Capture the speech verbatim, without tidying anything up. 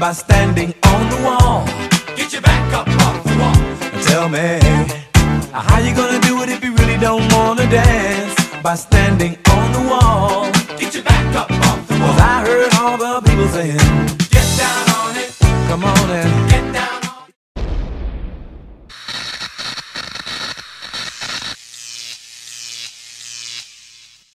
by standing on the wall. Get your back up off the wall. Tell me, how you gonna do it if you really don't wanna dance? By standing on the wall. Get your back up off the wall. 'Cause I heard all the people saying, get down on it. come on and get down